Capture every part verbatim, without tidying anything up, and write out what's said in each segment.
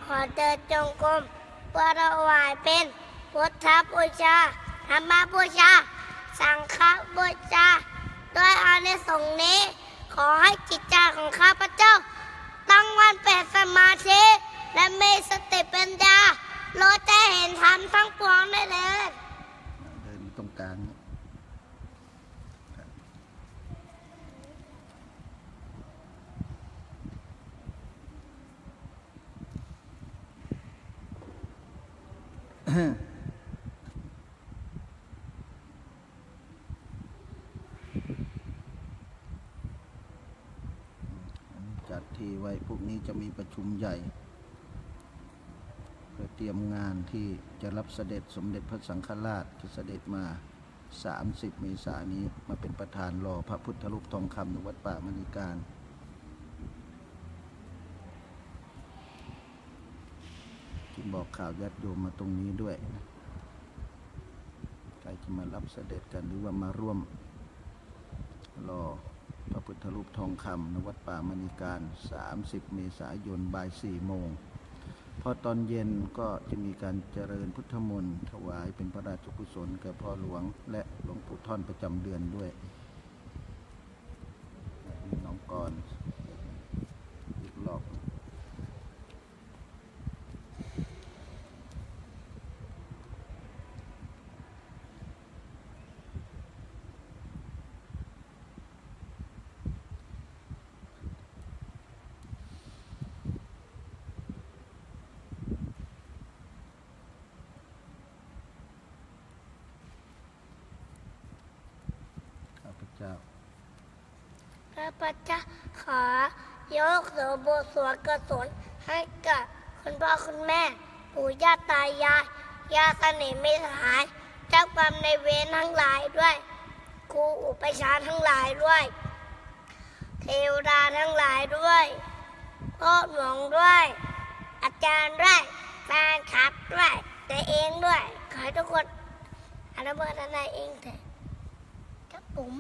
ขอเดินจงกรมเพื่อถวายเป็นพุทธบูชาธรรมบูชาสังฆบูชาด้วยอานิสงส์นี้ขอให้จิตใจของข้าพเจ้าตั้งมั่นเป็นสมาธิและมีสติปัญญาเราจะเห็นธรรมทั้งปวงได้เลยเดินตรงกลางจัดที่ไว้พวกนี้จะมีประชุมใหญ่เพื่อเตรียมงานที่จะรับเสด็จสมเด็จพระสังฆราชจะเสด็จมาสามสิบเมษายนนี้มาเป็นประธานรอพระพุทธรูปทองคำในวัดป่ามณีการที่บอกข่าวญาติโยมมาตรงนี้ด้วยใครจะมารับเสด็จกันหรือว่ามาร่วมรอพระพุทธรูปทองคำในวัดป่ามณีการสามสิบเมษายนบ่ายสี่โมงพอตอนเย็นก็จะมีการเจริญพุทธมนต์ถวายเป็นพระราชกุศลแก่พ่อหลวงและหลวงปู่ท่อนประจำเดือนด้วยน้องกรอีกรอบข้าพเจ้าขอยกส่วนบุญส่วนกุศลให้กับคุณพ่อคุณแม่ปู่ย่าตายายญาติสนิทมิตรสหายเจ้ากรรมในายเวรทั้งหลายด้วยครูอุปชาทั้งหลายด้วยเทวดาทั้งหลายด้วยพ่อหลวงด้วยอาจารย์ด้วยแฟนคลับด้วยตัวเองด้วยขอให้ทุกคนอนุโมทนาเองเถอะครับผม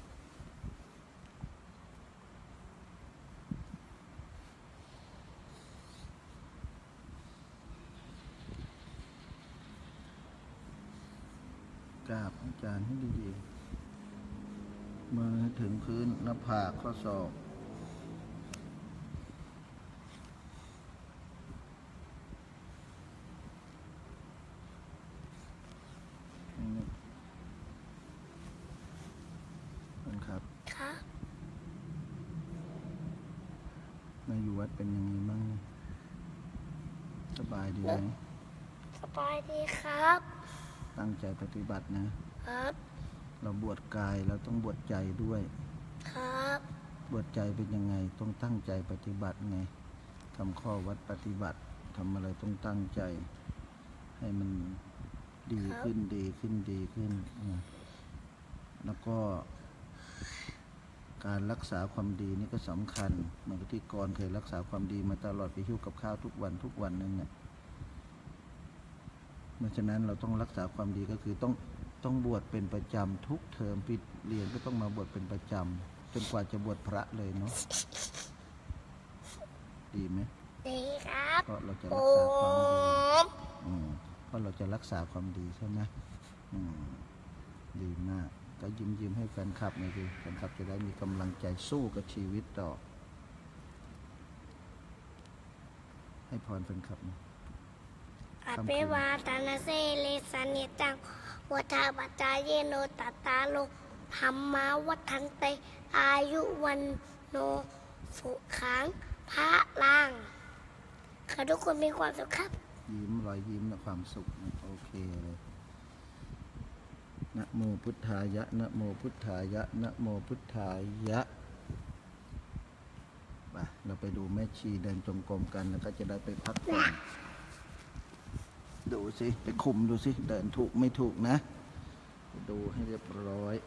กราบอาจารย์ให้ดีๆมือถึงพื้นหน้าผากข้อศอกครับครับมาอยู่วัดเป็นยังไงบ้างสบายดีไหมสบายดีครับตั้งใจปฏิบัตินะครับเราบวชกายเราต้องบวชใจด้วยครับบวชใจเป็นยังไงต้องตั้งใจปฏิบัติไงทำข้อวัดปฏิบัติทำอะไรต้องตั้งใจให้มันดีขึ้นดีขึ้นดีขึ้นแล้วก็การรักษาความดีนี่ก็สำคัญเหมือนที่กรเคยรักษาความดีมาตลอดไปหิ้วกับข้าวทุกวันทุกวันนึงเนี่ยเพราะฉะนั้นเราต้องรักษาความดีก็คือต้องต้องบวชเป็นประจำทุกเทอมปิดเรียนก็ต้องมาบวชเป็นประจำจนกว่าจะบวชพระเลยเนาะดีไหมดีครับเพราะเราจะรักษาความดีอืมเพราะเราจะรักษาความดีใช่ไหมอืมดีมากก็ยิ้มยิ้มให้แฟนคลับหน่อยดิแฟนคลับจะได้มีกำลังใจสู้กับชีวิตต่อให้พรแฟนคลับนะอภิวาทนาเสลิสานิจังวัฏปัจจายโนตัตตาโลธรรมาวัฏันเตอายุวันโนสุขังพระลังขอทุกคนมีความสุขครับยิ้มรอยยิ้มและความสุขโอเคเลยนะโมพุทธายะนะโมพุทธายะนะโมพุทธายะไปเราไปดูแม่ชีเดินจงกรมกันแล้วก็จะได้ไปพักผ่อนดูสิไปคุมดูสิเดินถูกไม่ถูกนะดูให้เรียบร้อย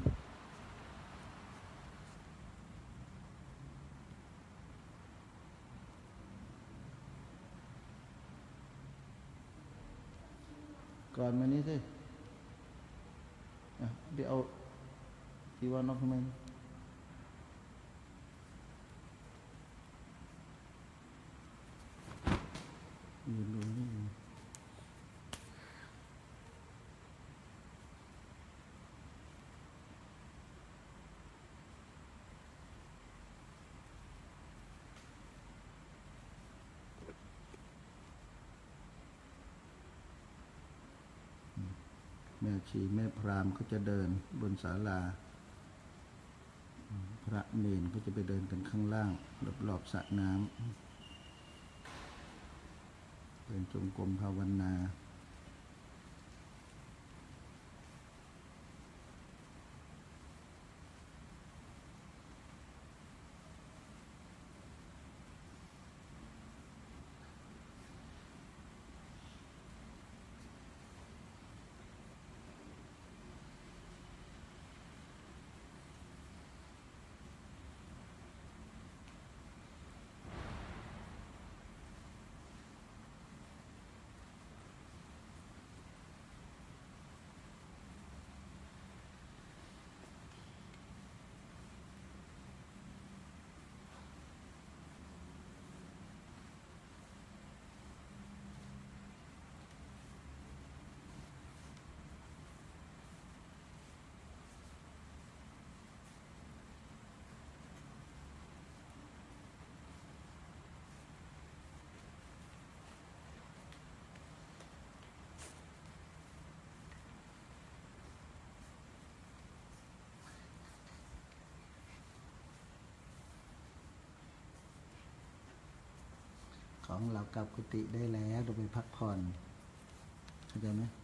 ก่อนมานี้สิเดี๋ยวเอาที่ว่านอกทำไมยืนดูนี่แม่ชีแม่พราหมณ์ก็จะเดินบนศาลาพระเนนก็จะไปเดินกันข้างล่างรอบๆสระน้ำเดินจงกรมภาวนาของเรากลับกุฏิได้แล้วเราไปพักผ่อนเข้าใจไหม